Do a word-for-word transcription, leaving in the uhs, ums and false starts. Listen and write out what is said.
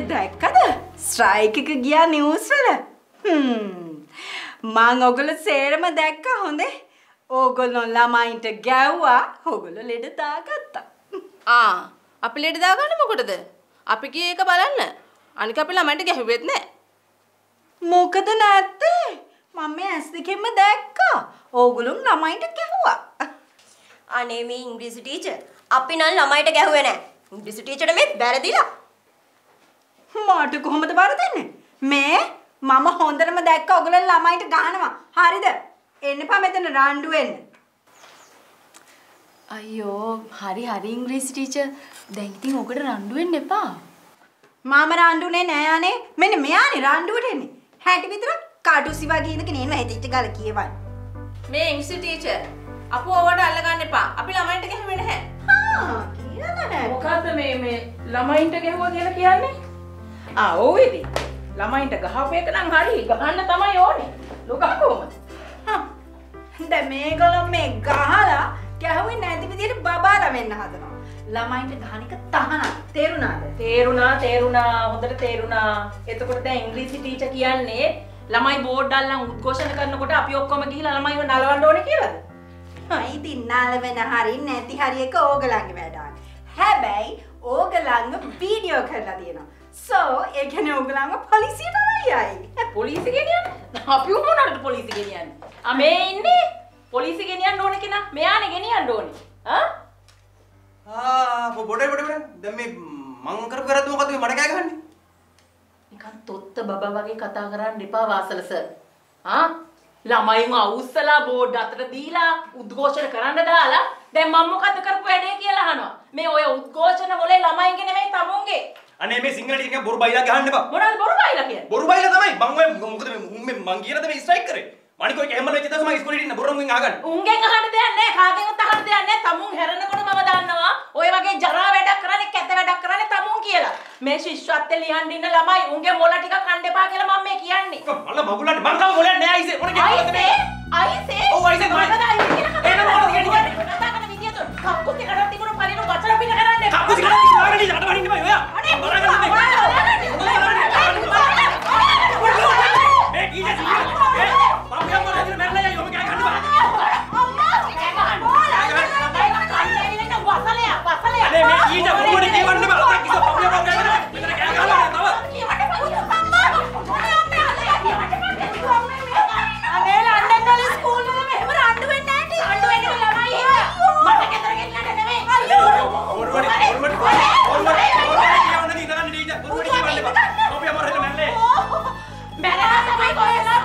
දැක්කද? ස්ට්‍රයික් එක ගියා නිවුස් වල. හ්ම්. මං ඔයගොල්ලෝ සේරම දැක්කා හොඳේ. ඕගොල්ලෝ ළමයින්ට ගැව්වා. ඕගොල්ලෝ ලෙඩ දාගත්තා. ආ අපි ලෙඩ දාගන්නේ මොකටද? අපි කී එක බලන්න. අනික අපි ළමයින්ට ගැහුවෙත් නෑ. මොකද නැත්තේ? මම මේ ඇස් දෙකෙන්ම දැක්කා. ඕගොල්ලෝ ළමයින්ට ගැහුවා. අනේ මේ ඉංග්‍රීසි ටීචර් අපි නම් ළමයිට ගැහුවේ නෑ. ඉංග්‍රීසි ටීචර්ට මේ වැරදිලා. මට කොහොමද වරදින්නේ? මේ මම හොඳටම දැක්ක ඔයගොල්ලෝ ළමයිට ගහනවා. හරිද? එන්නපා මෙතන රණ්ඩු වෙන්න. අයියෝ හරි හරි ඉංග්‍රීසි ටීචර්. දැන් ඉතින් ඔකට රණ්ඩු වෙන්න එපා. මම රණ්ඩුනේ නෑ අනේ. මෙන්න මෙයානේ රණ්ඩුවට එන්නේ. හැටි විතර කාටුසි වගේ ඉඳගෙන එනවා හිතෙච්ච ගාල කියවන්න. මේ ඉංග්‍රීසි ටීචර් අපු ඔවට අල්ල ගන්න එපා. අපි ළමයින්ට ගැහුවේ නැහැ. ආ කියලා නෑ. මොකද්ද මේ මේ ළමයින්ට ගැහුවා කියලා කියන්නේ? ආ ඔව් ඉතින්. ළමයින්ට ගහපු එක නම් හරි. ගහන්න තමයි ඕනේ. ලෝකා කොහොමද? හා. දැන් මේගොල්ලෝ මේ ගහලා ගැහුවේ නැති විදිහට බබාලා වෙන්න හදනවා. ළමයින්ට ගහන එක තහනම්. තේරුණාද? තේරුණා තේරුණා හොඳට තේරුණා. එතකොට දැන් ඉංග්‍රීසි ටීචර් කියන්නේ ළමයි බෝඩ් අල්ලන් උද්ඝෝෂණ කරනකොට අපි ඔක්කොම ගිහිල්ලා ළමයිව නලවන්න ඕනේ කියලාද? ඉතින් නාලවෙන හරි නැති හරි එක ඕගලන්ගේ වැඩක්. හැබැයි ඕගලන්ව වීඩියෝ කරලා තියෙනවා. සෝ ඒ කියන්නේ ඕගලන්ව පොලිසියට අරයයි. පොලිසිය ගෙනියන්න? අපි උනෝනට පොලිසිය ගෙනියන්න. ආ මේ ඉන්නේ පොලිසිය ගෙනියන්න ඕනේ කෙනා. මෙයානේ ගෙනියන්න ඕනේ. ආ? ආ පොඩේ පොඩේ පොඩේ. දැන් මේ මං කරපු කරද්ද මොකද්ද මේ මඩ කෑ ගහන්නේ? නිකන් තොත්ත බබා වගේ කතා කරන්න එපා වාසල සර්. ආ? ළමයිම අවුස්සලා බෝඩ් අතට දීලා උද්ඝෝෂණ කරන්න දාලා දැන් මම මොකද්ද කරපු වැඩේ කියලා අහනවා. මේ ඔය උද්ඝෝෂණ වලේ ළමයින්ගේ නෙමෙයි තමුන්ගේ. අනේ මේ සිංහල ටිකෙන් බොරු බයිලා ගහන්න එපා. මොනවද බොරු බයිලා කියන්නේ? බොරු බයිලා තමයි. මං ඔය මොකද මේ මං කියනද මේ ස්ට්‍රයික් කරේ. මණිකෝ එක හැමල වෙච්ච දවස් මම ඉස්කෝලේ ඉන්න බොරුන්ගෙන් අහගන්න. උන්ගෙන් අහන්න දෙයක් නැහැ. කාගෙන්වත් අහන්න දෙයක් නැහැ. තමුන් හැරෙනකොට මම දන්නවා. ඔය වගේ ජරා වැඩක් කරන්නේ කැත වැඩක් කරන්නේ තමුන් කියලා. මේ ශිෂ්‍යත්වයේ ලියන්න ඉන්න ළමයි උන්ගේ මොළ ටික කන්න එපා කියලා මම මේ කියන්නේ. මල්ල මගුලන්නේ මං කව මොලේ නෑ අයිසේ. මොන කියන්නද මේ? අයිසේ ඔව් අයිසේ තමයි. මොකද අයිසේ කියලා කතා එන මොකද කියන්නේ? කතා කරන විදිය තුන කප්පුත් එකට තිබුණු පරිණු වචන පිට කරන්නේ. කප්පුසි කරන්නේ ඉස්සරහට ඉන්න අඩ වඩින්න බෑ ඔයා. අනේ බරගන්න මේ. මේ කීයේ සිංහල. ඒ මම යම් මොනවද මැරලා යයි ඔබ කෑ ගන්න බෑ. අනේ මේ කීයට බොරුවට කියවන්න බෑ. අතක් කිසෝ පම් යනවා කෑ ගන්න. මෙතන කෑ ගහලා තව. අනේ ලන්ඩන් වල ස්කූල් වල මෙහෙම රණ්ඩු වෙන්නේ නැහැ ටී. රණ්ඩු වෙන්නේ ළමයි ඒවා. මට ගෙදර ගෙන්නන්න නෙමෙයි. බොරුවට බොරුවට බොරුවට කියවන්න දී නගන්න ටීචර්. බොරුවට කියවන්න බෑ. ඔබ යම රහෙල මැල්ලේ. මැරලා තමයි කොහෙද